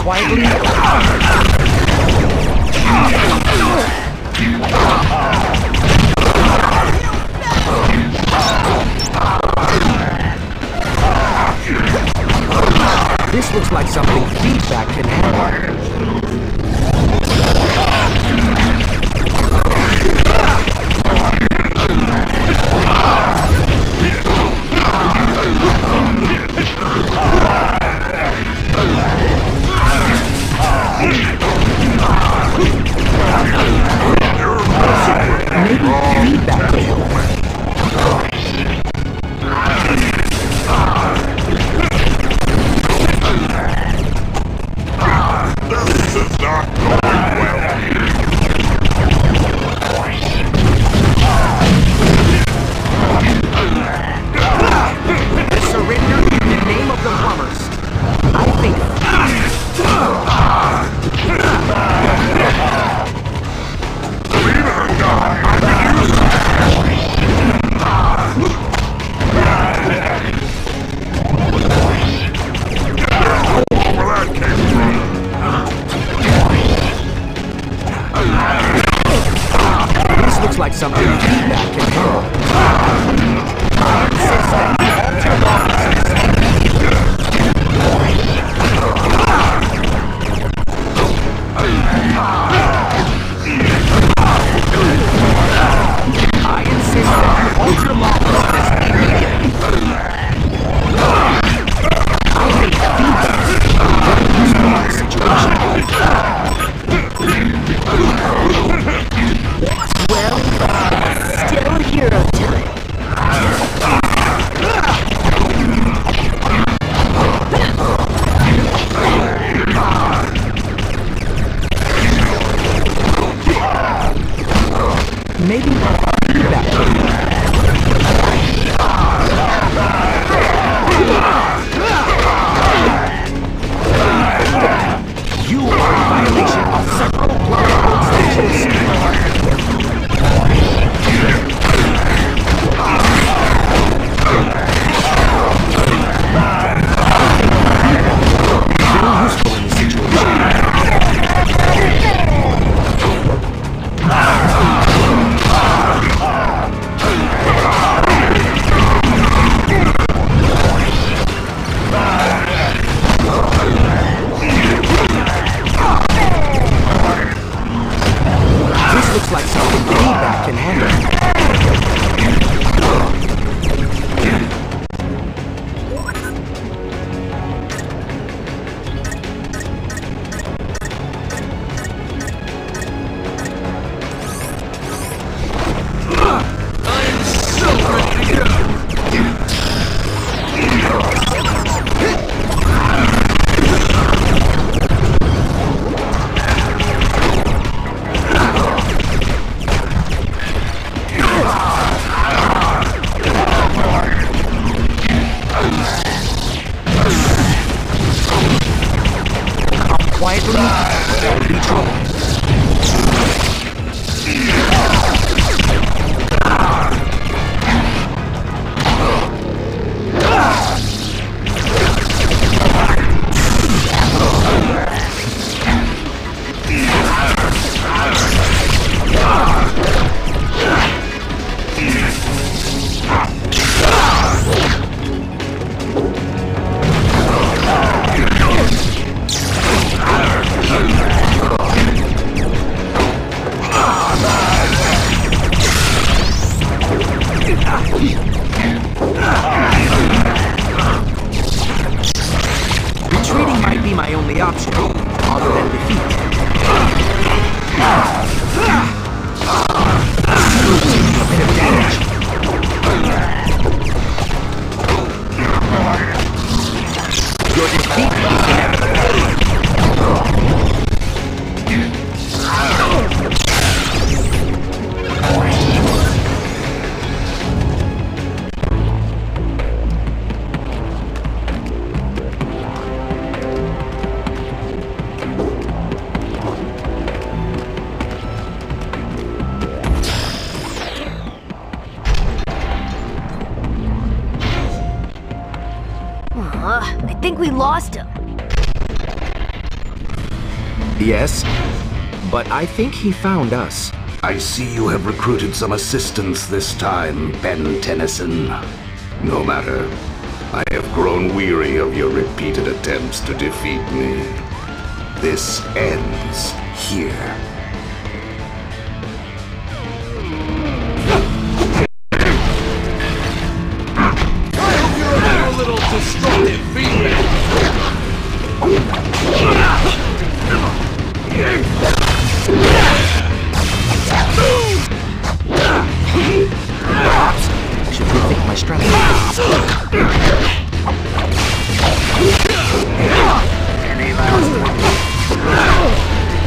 quietly. This looks like something feedback can handle. Maybe feedback can help. Looks like something feedback can handle. I insist that you alter laws. I insist that you alter laws immediately. I think feedback is a very situation. Well, still hero time. Maybe feedback. You are in violation of several blood statutes. Looks like something feedback can handle. I'm so ready to go! Quietly, there will be trouble. Retreating might be my only option, other than defeat. Taking a bit of damage. Your defeat is inevitable. I think we lost him. Yes, but I think he found us. I see you have recruited some assistance this time, Ben Tennyson. No matter. I have grown weary of your repeated attempts to defeat me. This ends here. I hope you're a little destructive feedback. Perhaps I should rethink my strategy. Any last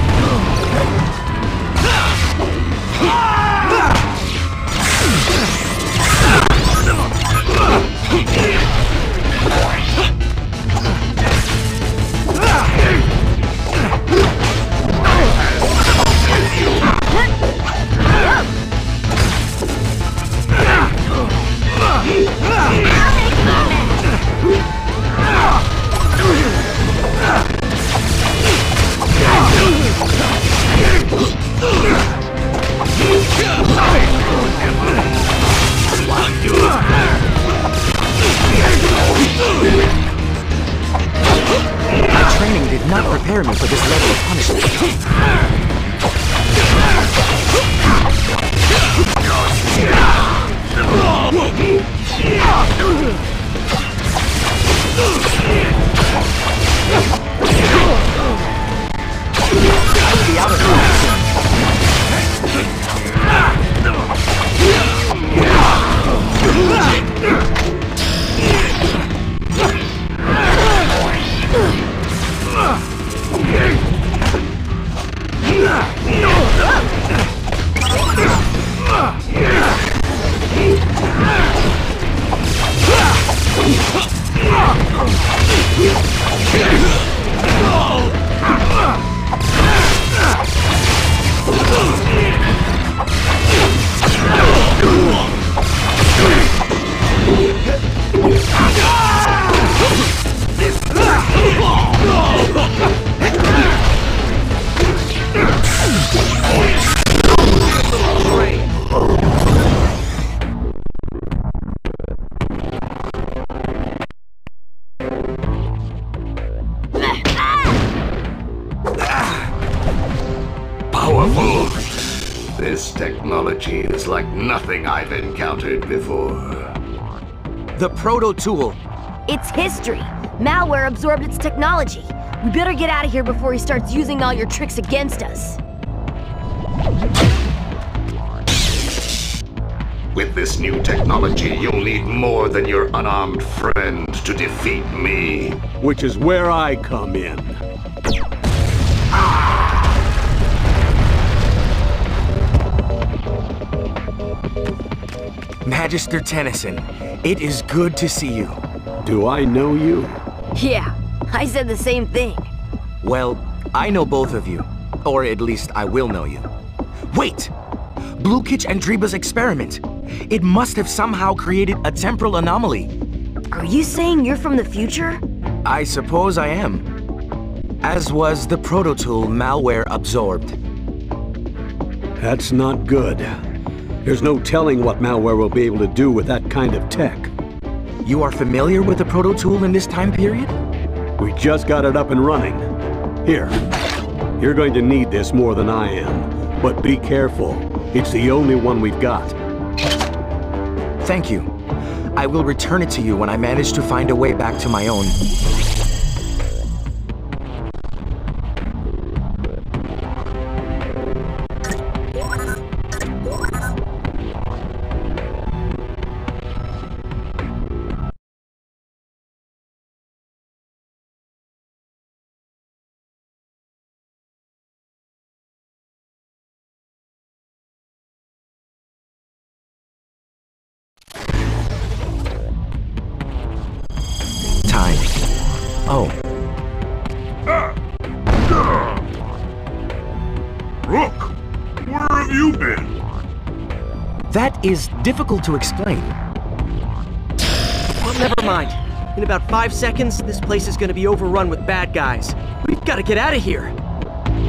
My training did not prepare me for this level of punishment. I'll be out of here soon. Powerful. This technology is like nothing I've encountered before. The proto-tool. It's history. Malware absorbed its technology. We better get out of here before he starts using all your tricks against us. With this new technology, you'll need more than your unarmed friend to defeat me. Which is where I come in. Magister Tennyson, it is good to see you. Do I know you? Yeah, I said the same thing. Well, I know both of you. Or at least I will know you. Wait! Blukich and Dreba's experiment. It must have somehow created a temporal anomaly. Are you saying you're from the future? I suppose I am. As was the proto-tool malware absorbed. That's not good. There's no telling what malware will be able to do with that kind of tech. You are familiar with the proto-tool in this time period? We just got it up and running. Here, you're going to need this more than I am. But be careful. It's the only one we've got. Thank you. I will return it to you when I manage to find a way back to my own. Oh. Rook, where have you been? That is difficult to explain. Well, never mind. In about 5 seconds, this place is gonna be overrun with bad guys. We've gotta get out of here.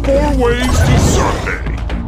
4 ways to Sunday.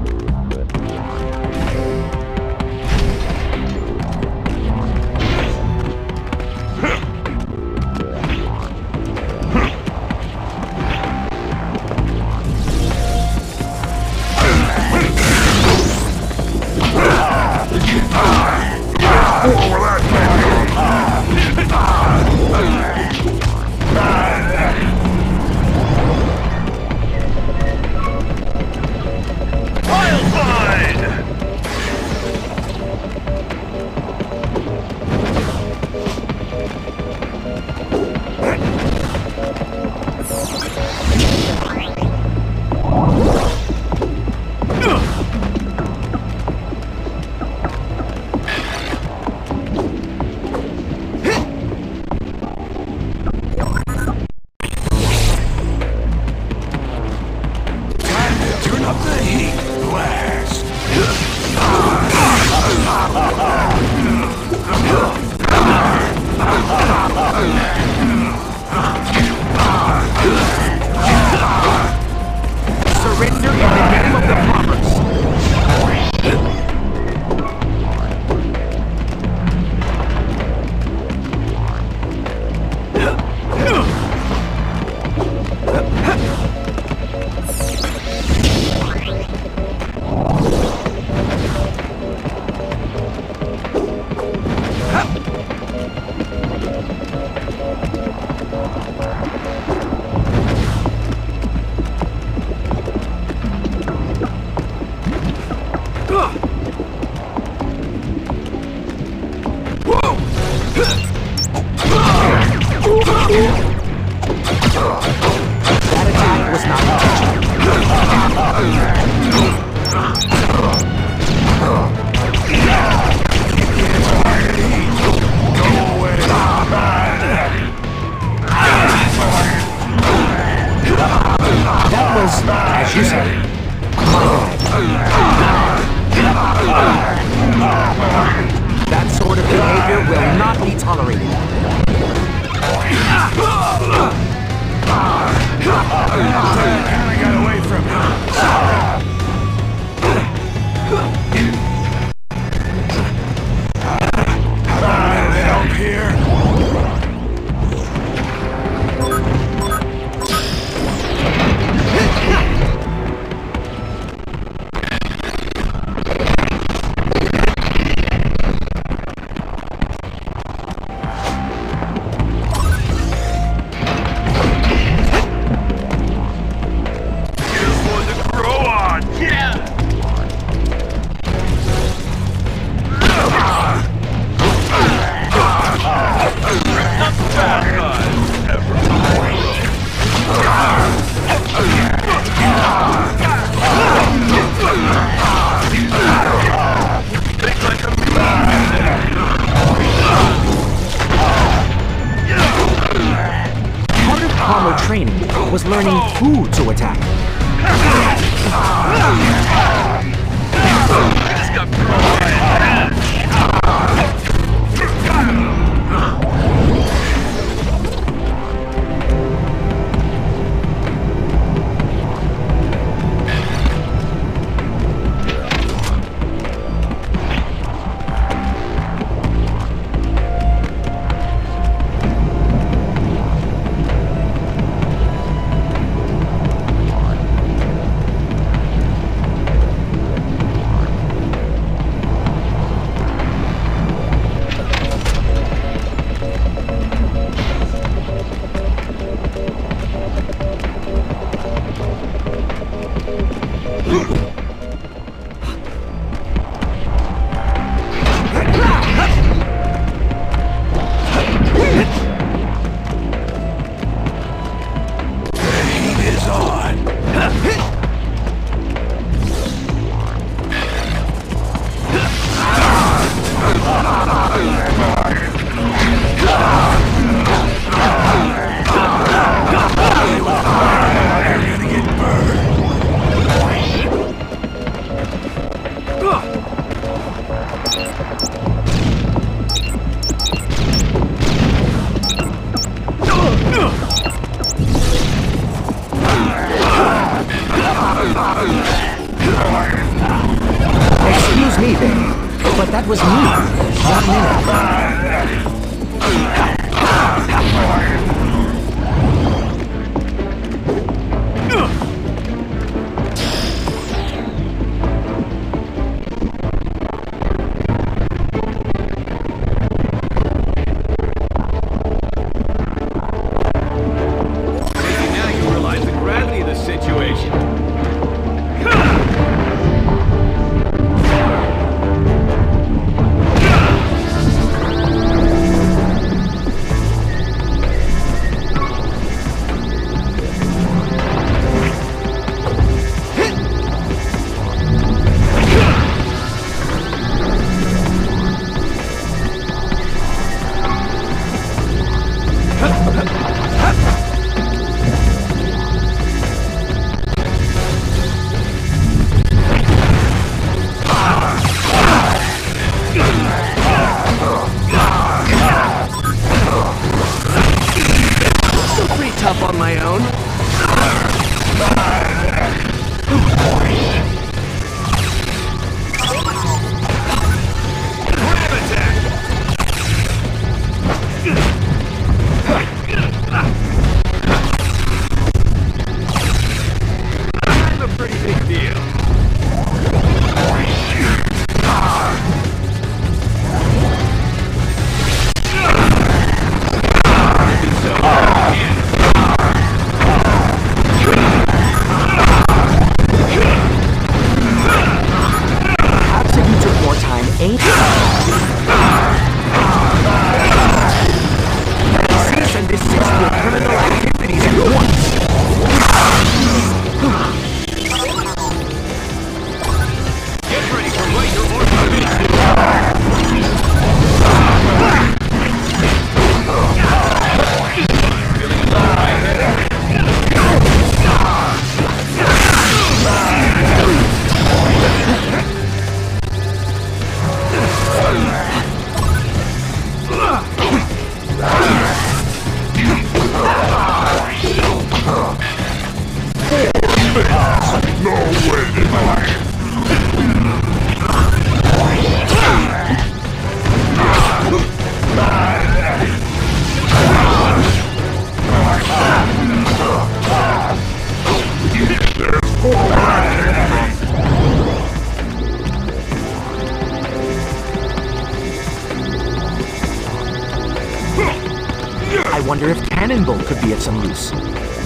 That attack was not That was, as you said, that sort of behavior will not be tolerated. I got away from him. Help here. Armor training was learning who to attack. Still pretty tough on my own. I'm a pretty big deal. Perhaps if you took more time, ain't it? Cease and desist your criminal activities at once. Get ready to write your orders. I wonder if Cannonball could be of some use.